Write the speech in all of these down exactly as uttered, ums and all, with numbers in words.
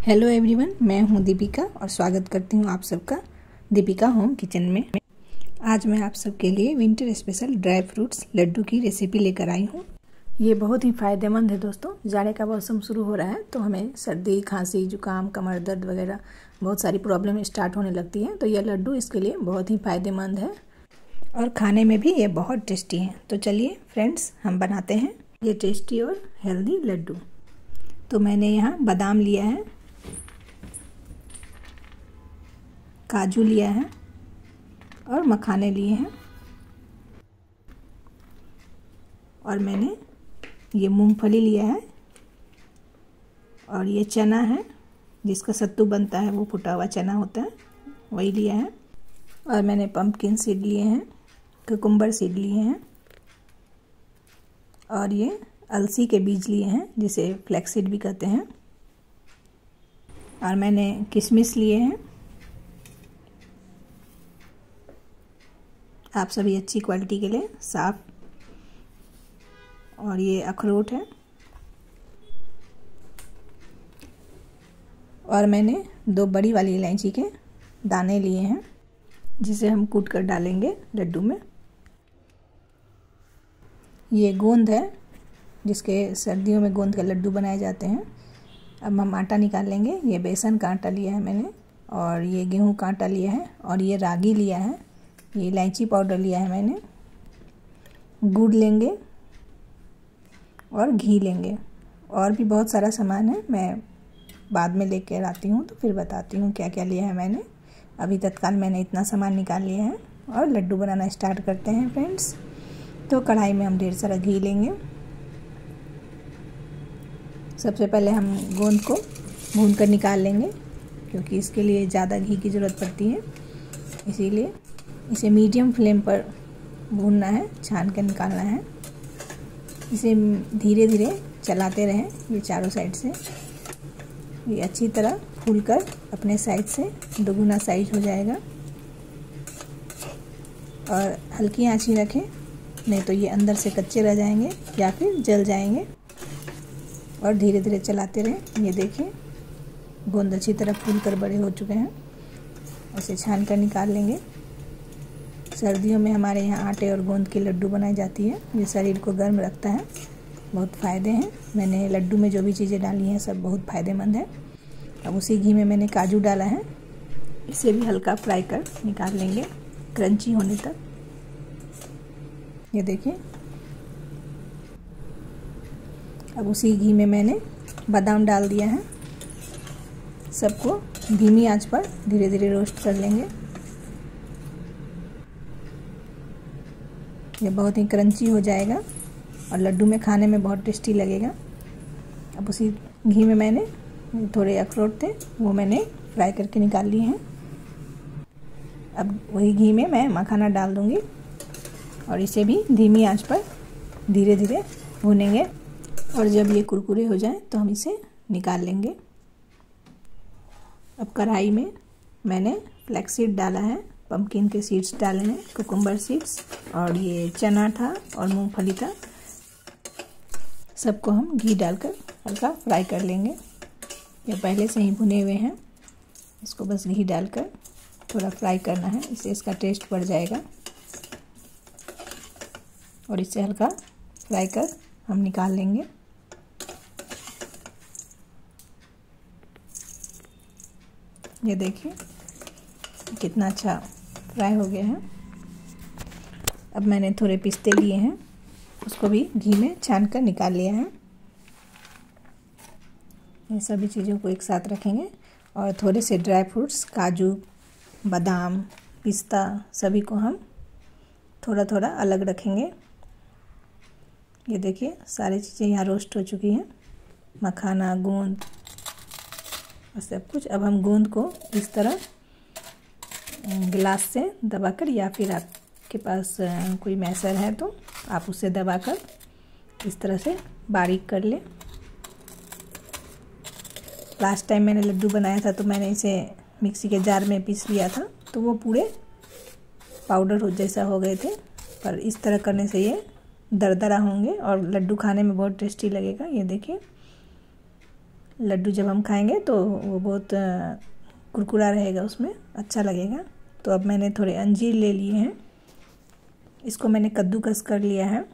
Hello everyone, मैं हूं दीपिका और स्वागत करती हूं आप सबका दीपिका होम किचन में। आज मैं आप सबके लिए winter special dry fruits laddu की रेसिपी लेकर आई हूं। ये बहुत ही फ़ायदेमंद है दोस्तों। जाड़े का मौसम शुरू हो रहा है तो हमें सर्दी, खांसी, जुकाम, कमर दर्द वगैरह बहुत सारी प्रॉब्लम स्टार्ट होने लगती है, तो यह लड्डू इसके लिए बहुत ही फ़ायदेमंद है और खाने में भी ये बहुत टेस्टी है। तो चलिए फ्रेंड्स, हम बनाते हैं ये टेस्टी और हेल्दी लड्डू। तो मैंने यहाँ बादाम लिया है, काजू लिया है और मखाने लिए हैं, और मैंने ये मूंगफली लिया है, और ये चना है जिसका सत्तू बनता है, वो फुटा हुआ चना होता है, वही लिया है। और मैंने पंपकिन सीड लिए हैं, कुकुम्बर सीड लिए हैं, और ये अलसी के बीज लिए हैं जिसे फ्लैक्स सीड भी कहते हैं। और मैंने किशमिश लिए हैं। आप सभी अच्छी क्वालिटी के लिए साफ। और ये अखरोट है। और मैंने दो बड़ी वाली इलायची के दाने लिए हैं जिसे हम कूट कर डालेंगे लड्डू में। ये गोंद है जिसके सर्दियों में गोंद के लड्डू बनाए जाते हैं। अब हम आटा निकाल लेंगे। ये बेसन का आटा लिया है मैंने, और ये गेहूं का आटा लिया है, और ये रागी लिया है, ये इलायची पाउडर लिया है मैंने, गुड़ लेंगे और घी लेंगे, और भी बहुत सारा सामान है, मैं बाद में लेकर आती हूँ तो फिर बताती हूँ क्या क्या लिया है मैंने। अभी तत्काल मैंने इतना सामान निकाल लिया है और लड्डू बनाना स्टार्ट करते हैं फ्रेंड्स। तो कढ़ाई में हम ढेर सारा घी लेंगे। सबसे पहले हम गोंद को भून कर निकाल लेंगे क्योंकि इसके लिए ज़्यादा घी की ज़रूरत पड़ती है, इसीलिए इसे मीडियम फ्लेम पर भूनना है, छान कर निकालना है। इसे धीरे धीरे चलाते रहें ये चारों साइड से। ये अच्छी तरह फूलकर अपने साइड से दोगुना साइज हो जाएगा। और हल्की आंच ही रखें, नहीं तो ये अंदर से कच्चे रह जाएंगे या फिर जल जाएंगे। और धीरे धीरे चलाते रहें। ये देखिए गोंद अच्छी तरह फूलकर बड़े हो चुके हैं। इसे छान कर निकाल लेंगे। सर्दियों में हमारे यहाँ आटे और गोंद की लड्डू बनाई जाती है। ये शरीर को गर्म रखता है, बहुत फ़ायदे हैं। मैंने लड्डू में जो भी चीज़ें डाली हैं सब बहुत फ़ायदेमंद है। अब उसी घी में मैंने काजू डाला है, इसे भी हल्का फ्राई कर निकाल लेंगे क्रंची होने तक। ये देखिए, अब उसी घी में मैंने बादाम डाल दिया है। सबको धीमी आंच पर धीरे धीरे रोस्ट कर लेंगे। ये बहुत ही क्रंची हो जाएगा और लड्डू में खाने में बहुत टेस्टी लगेगा। अब उसी घी में मैंने थोड़े अखरोट थे, वो मैंने फ्राई करके निकाल लिए हैं। अब वही घी में मैं मखाना डाल दूंगी और इसे भी धीमी आंच पर धीरे धीरे भूनेंगे। और जब ये कुरकुरे हो जाए तो हम इसे निकाल लेंगे। अब कढ़ाई में मैंने फ्लैक्स सीड डाला है, पंपकिन के सीड्स डाले हैं, कुकुम्बर सीड्स, और ये चना था और मूंगफली था। सबको हम घी डालकर हल्का फ्राई कर लेंगे। ये पहले से ही भुने हुए हैं, इसको बस घी डालकर थोड़ा फ्राई करना है, इससे इसका टेस्ट बढ़ जाएगा। और इसे हल्का फ्राई कर हम निकाल लेंगे। ये देखिए कितना अच्छा फ्राई हो गया है। अब मैंने थोड़े पिस्ते लिए हैं, उसको भी घी में छान कर निकाल लिया है। ये सभी चीज़ों को एक साथ रखेंगे और थोड़े से ड्राई फ्रूट्स, काजू, बादाम, पिस्ता, सभी को हम थोड़ा थोड़ा अलग रखेंगे। ये देखिए सारी चीज़ें यहाँ रोस्ट हो चुकी हैं, मखाना, गोंद और सब कुछ। अब हम गोंद को इस तरह गिलास से दबाकर, या फिर आपके पास कोई मैसर है तो आप उससे दबाकर इस तरह से बारीक कर लें। लास्ट टाइम मैंने लड्डू बनाया था तो मैंने इसे मिक्सी के जार में पीस लिया था, तो वो पूरे पाउडर हो जैसा हो गए थे। पर इस तरह करने से ये दरदरा होंगे और लड्डू खाने में बहुत टेस्टी लगेगा। ये देखिए लड्डू जब हम खाएंगे तो वो बहुत कुरकुरा रहेगा, उसमें अच्छा लगेगा। तो अब मैंने थोड़े अंजीर ले लिए हैं, इसको मैंने कद्दूकस कर लिया है।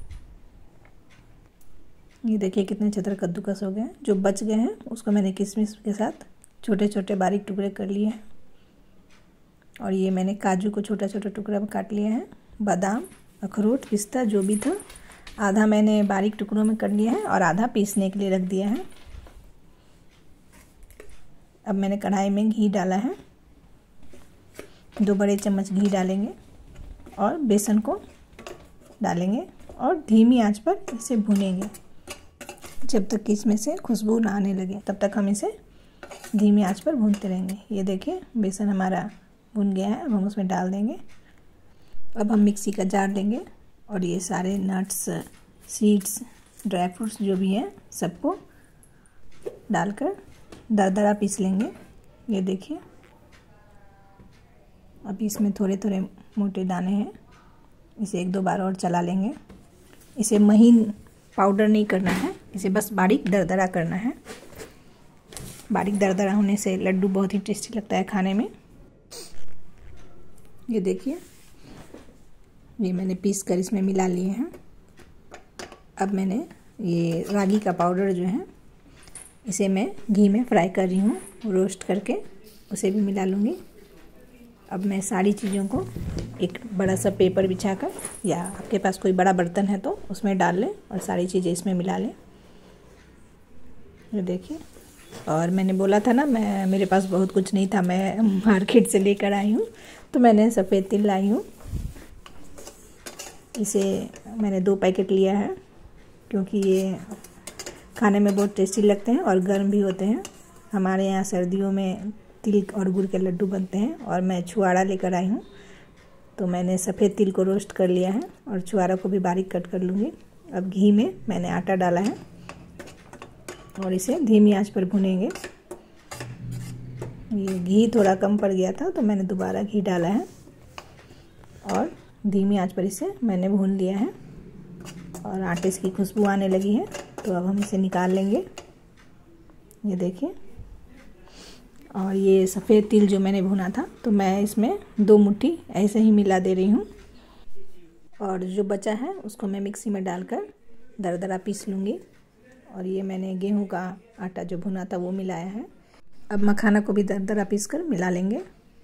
ये देखिए कितने अच्छी तरह कद्दूकस हो गए। जो बच गए हैं उसको मैंने किशमिश के साथ छोटे छोटे बारीक टुकड़े कर लिए हैं। और ये मैंने काजू को छोटा छोटा टुकड़ा में काट लिया है। बादाम, अखरोट, पिस्ता जो भी था आधा मैंने बारीक टुकड़ों में कर लिया है और आधा पीसने के लिए रख दिया है। अब मैंने कढ़ाई में घी डाला है, दो बड़े चम्मच घी डालेंगे और बेसन को डालेंगे और धीमी आंच पर इसे भूनेंगे जब तक कि इसमें से खुशबू ना आने लगे, तब तक हम इसे धीमी आंच पर भूनते रहेंगे। ये देखिए बेसन हमारा भुन गया है, अब हम उसमें डाल देंगे। अब हम मिक्सी का जार लेंगे और ये सारे नट्स, सीड्स, ड्राई फ्रूट्स जो भी हैं सबको डालकर दरदरा पीस लेंगे। ये देखिए अभी इसमें थोड़े थोड़े मोटे दाने हैं, इसे एक दो बार और चला लेंगे। इसे महीन पाउडर नहीं करना है, इसे बस बारीक दरदरा करना है। बारीक दरदरा होने से लड्डू बहुत ही टेस्टी लगता है खाने में। ये देखिए ये मैंने पीस कर इसमें मिला लिए हैं। अब मैंने ये रागी का पाउडर जो है इसे मैं घी में फ्राई कर रही हूँ, रोस्ट करके उसे भी मिला लूँगी। अब मैं सारी चीज़ों को एक बड़ा सा पेपर बिछाकर या आपके पास कोई बड़ा बर्तन है तो उसमें डाल लें और सारी चीज़ें इसमें मिला लें। ये देखिए, और मैंने बोला था ना मैं मेरे पास बहुत कुछ नहीं था, मैं मार्केट से लेकर आई हूँ, तो मैंने सफ़ेद तिल लाई हूँ। इसे मैंने दो पैकेट लिया है क्योंकि ये खाने में बहुत टेस्टी लगते हैं और गर्म भी होते हैं। हमारे यहाँ सर्दियों में तिल और गुड़ के लड्डू बनते हैं और मैं छुआड़ा लेकर आई हूँ, तो मैंने सफ़ेद तिल को रोस्ट कर लिया है और छुआड़ा को भी बारीक कट कर लूँगी। अब घी में मैंने आटा डाला है और इसे धीमी आंच पर भुनेंगे। ये घी थोड़ा कम पड़ गया था तो मैंने दोबारा घी डाला है और धीमी आंच पर इसे मैंने भून लिया है और आटे की खुशबू आने लगी है, तो अब हम इसे निकाल लेंगे। ये देखिए, और ये सफ़ेद तिल जो मैंने भुना था तो मैं इसमें दो मुट्ठी ऐसे ही मिला दे रही हूँ और जो बचा है उसको मैं मिक्सी में डालकर दरदरा पीस लूँगी। और ये मैंने गेहूं का आटा जो भुना था वो मिलाया है। अब मखाना को भी दरदरा पीस कर मिला लेंगे।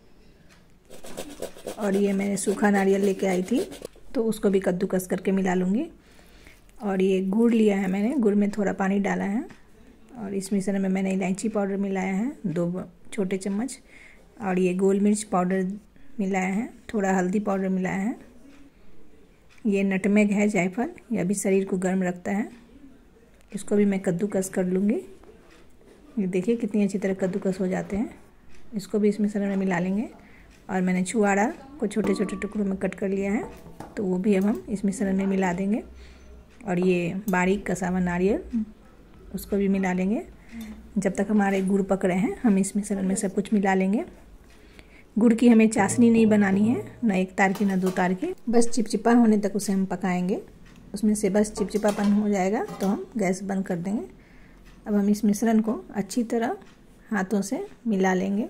और ये मैंने सूखा नारियल लेके आई थी तो उसको भी कद्दूकस करके मिला लूँगी। और ये गुड़ लिया है मैंने, गुड़ में थोड़ा पानी डाला है और इस मिश्रण में मैंने इलायची पाउडर मिलाया है दो छोटे चम्मच, और ये गोल मिर्च पाउडर मिलाया है, थोड़ा हल्दी पाउडर मिलाया है। ये नटमेग है, जायफल, यह भी शरीर को गर्म रखता है। इसको भी मैं कद्दूकस कर लूँगी। ये देखिए कितनी अच्छी तरह कद्दूकस हो जाते हैं। इसको भी इस मिश्रण में मिला लेंगे। और मैंने छुआड़ा को छोटे छोटे टुकड़ों में कट कर लिया है तो वो भी अब हम इस मिश्रण में मिला देंगे। और ये बारीक कसा हुआ नारियल उसको भी मिला लेंगे। जब तक हमारे गुड़ पक रहे हैं हम इस मिश्रण में सब कुछ मिला लेंगे। गुड़ की हमें चाशनी नहीं बनानी है, ना एक तार की ना दो तार की, बस चिपचिपा होने तक उसे हम पकाएंगे। उसमें से बस चिपचिपापन हो जाएगा तो हम गैस बंद कर देंगे। अब हम इस मिश्रण को अच्छी तरह हाथों से मिला लेंगे।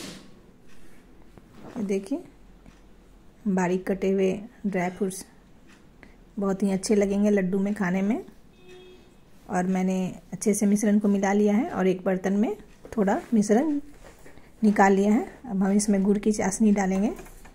देखिए बारीक कटे हुए ड्राई फ्रूट्स बहुत ही अच्छे लगेंगे लड्डू में खाने में। और मैंने अच्छे से मिश्रण को मिला लिया है और एक बर्तन में थोड़ा मिश्रण निकाल लिया है। अब हम इसमें गुड़ की चाशनी डालेंगे।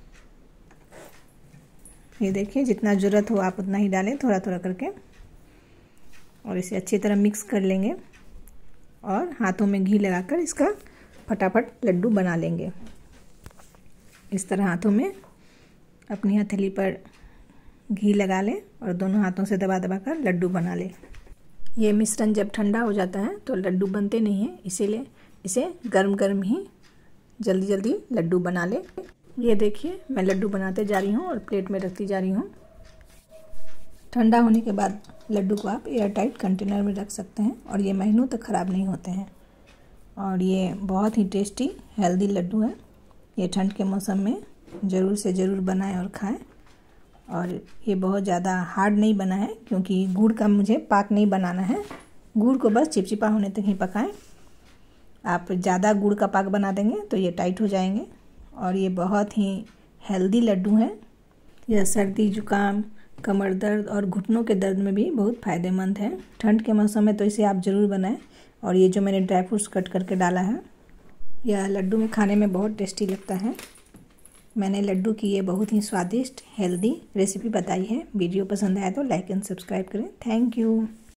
ये देखिए जितना ज़रूरत हो आप उतना ही डालें, थोड़ा थोड़ा करके, और इसे अच्छी तरह मिक्स कर लेंगे और हाथों में घी लगाकर इसका फटाफट लड्डू बना लेंगे। इस तरह हाथों में अपनी हथेली पर घी लगा लें और दोनों हाथों से दबा दबा कर लड्डू बना लें। ये मिश्रण जब ठंडा हो जाता है तो लड्डू बनते नहीं हैं, इसीलिए इसे गर्म गर्म ही जल्दी जल्दी लड्डू बना लें। ये देखिए मैं लड्डू बनाते जा रही हूँ और प्लेट में रखती जा रही हूँ। ठंडा होने के बाद लड्डू को आप एयर टाइट कंटेनर में रख सकते हैं और ये महीनों तक ख़राब नहीं होते हैं। और ये बहुत ही टेस्टी हेल्दी लड्डू है। ये ठंड के मौसम में ज़रूर से ज़रूर बनाएं और खाएं। और ये बहुत ज़्यादा हार्ड नहीं बना है क्योंकि गुड़ का मुझे पाक नहीं बनाना है, गुड़ को बस चिपचिपा होने तक ही पकाएं। आप ज़्यादा गुड़ का पाक बना देंगे तो ये टाइट हो जाएंगे। और ये बहुत ही हेल्दी लड्डू हैं। यह सर्दी जुकाम, कमर दर्द और घुटनों के दर्द में भी बहुत फ़ायदेमंद है। ठंड के मौसम में तो इसे आप ज़रूर बनाएं। और ये जो मैंने ड्राई फ्रूट्स कट करके डाला है, यह लड्डू में खाने में बहुत टेस्टी लगता है। मैंने लड्डू की ये बहुत ही स्वादिष्ट हेल्दी रेसिपी बताई है। वीडियो पसंद आया तो लाइक एंड सब्सक्राइब करें। Thank you.